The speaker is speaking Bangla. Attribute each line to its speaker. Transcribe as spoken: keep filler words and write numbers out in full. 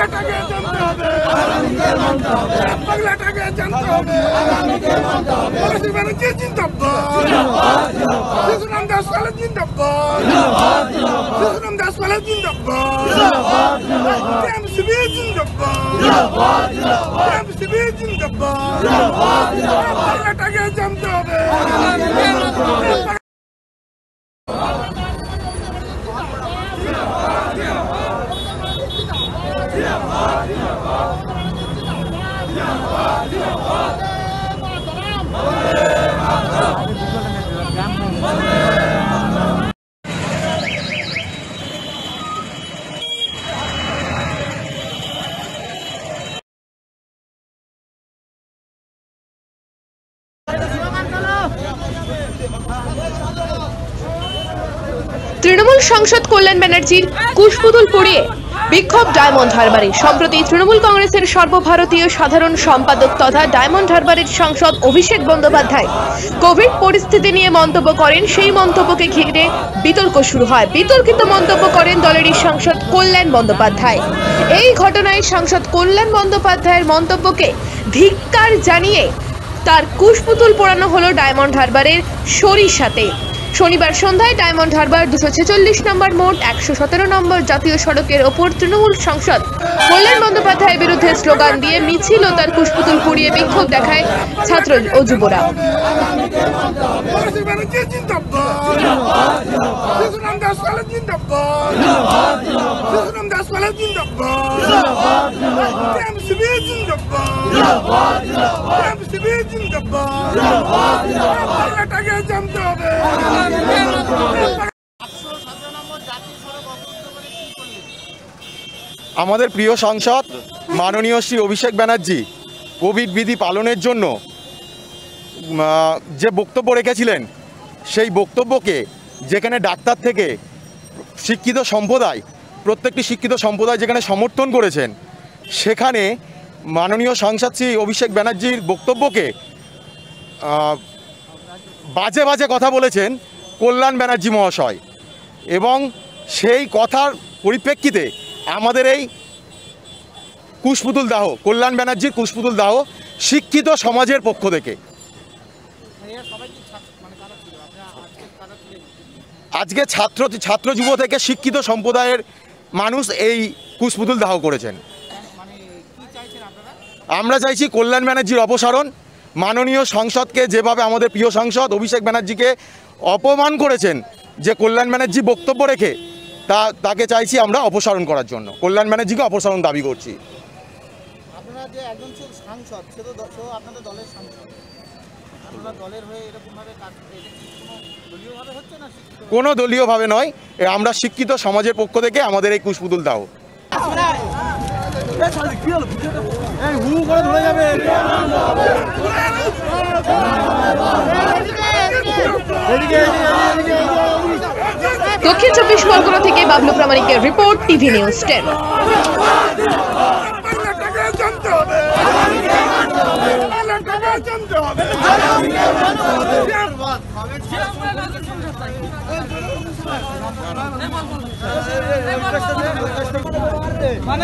Speaker 1: বাংলাটাকে জানতে হবে, বাংলাটাকে জানতে হবে, পলাশী ব্যানার্জি জিন্দাবাদ, শিশুরাম দাস পালের জিন্দাবাদ, শিশুরাম দাস পালের জিন্দাবাদ, এমসিবি জিন্দাবাদ, এমসিবি জিন্দাবাদ, বাংলাটাকে জানতে হবে।
Speaker 2: তৃণমূল সাংসদ কল্যাণ ব্যানার্জির কুশপুতুল পুড়িয়ে বিক্ষোভ ডায়মন্ড হারবারে। সম্প্রতি তৃণমূল কংগ্রেসের সর্বভারতীয় সাধারণ সম্পাদক তথা ডায়মন্ড হারবারের সাংসদ অভিষেক বন্দ্যোপাধ্যায় কোভিড পরিস্থিতি নিয়ে মন্তব্য করেন। সেই মন্তব্যকে ঘিরে বিতর্ক শুরু হয়। বিতর্কিত মন্তব্য করেন দলেরই সাংসদ কল্যাণ বন্দ্যোপাধ্যায়। এই ঘটনায় সাংসদ কল্যাণ বন্দ্যোপাধ্যায়ের মন্তব্যকে ধিক্কার জানিয়ে তার কুশপুতুল পোড়ানো হলো ডায়মন্ড হারবারের সরিষাতে। শনিবার সন্ধ্যায় ডায়মন্ড হারবার দুশো ছেচল্লিশ নম্বর মোট একশো সতেরো নম্বর জাতীয় সড়কের ওপর তৃণমূল সাংসদ কল্যাণ বন্দ্যোপাধ্যায়ের বিরুদ্ধে স্লোগান দিয়ে মিছিল ও তার কুশপুতুল পুড়িয়ে বিক্ষোভ দেখায় ছাত্র ও যুবরা।
Speaker 3: আমাদের প্রিয় সাংসদ মাননীয় শ্রী অভিষেক ব্যানার্জি কোভিড বিধি পালনের জন্য যে বক্তব্য রেখেছিলেন, সেই বক্তব্যকে যেখানে ডাক্তার থেকে শিক্ষিত সম্প্রদায়, প্রত্যেকটি শিক্ষিত সম্প্রদায় যেখানে সমর্থন করেছেন, সেখানে মাননীয় সাংসদ শ্রী অভিষেক ব্যানার্জির বক্তব্যকে বাজে বাজে কথা বলেছেন কল্যাণ ব্যানার্জি মহাশয়। এবং সেই কথার পরিপ্রেক্ষিতে আমাদের এই কুশপুতুল দাহ, কল্যাণ ব্যানার্জির কুশপুতুল দাহ শিক্ষিত সমাজের পক্ষ থেকে। আজকে ছাত্র ছাত্র যুব থেকে শিক্ষিত সম্প্রদায়ের মানুষ এই কুশপুতুল দাহ করেছেন। আমরা চাইছি কল্যাণ ব্যানার্জির অপসারণ। মাননীয় সংসদকে যেভাবে আমাদের প্রিয় সাংসদ অভিষেক ব্যানার্জিকে অপমান করেছেন, যে কল্যাণ ব্যানার্জি বক্তব্য রেখে, তা তাকে চাইছি আমরা অপসারণ করার জন্য। কল্যাণ ব্যানার্জিকে অপসারণ দাবি করছি।
Speaker 4: আপনারা যে একজন সাংসদ, সে তো আপনাদের দলের সাংসদ, আপনারা দলের হয়ে এরকমভাবে কাজ দলীয়ভাবে হচ্ছে না?
Speaker 3: কোনো দলীয়ভাবে নয়, আমরা শিক্ষিত সমাজের পক্ষ থেকে আমাদের এই কুশপুতুল দাহ।
Speaker 2: দক্ষিণ চব্বিশ পরগনা থেকে বাবলু প্রামাণিকের রিপোর্ট, টিভি নিউজ টেন।
Speaker 1: মানে